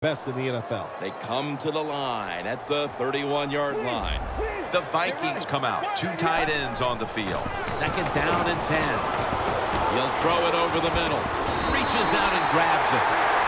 best in the NFL. They come to the line at the 31-yard line. The Vikings come out. 2 tight ends on the field. 2nd down and 10. He'll throw it over the middle. Reaches out and grabs it.